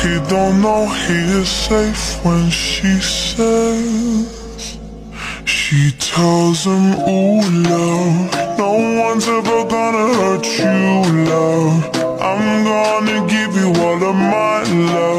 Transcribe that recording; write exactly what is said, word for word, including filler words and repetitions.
He don't know he is safe when she says, she tells him, ooh, love, no one's ever gonna hurt you, love. I'm gonna give you all of my love.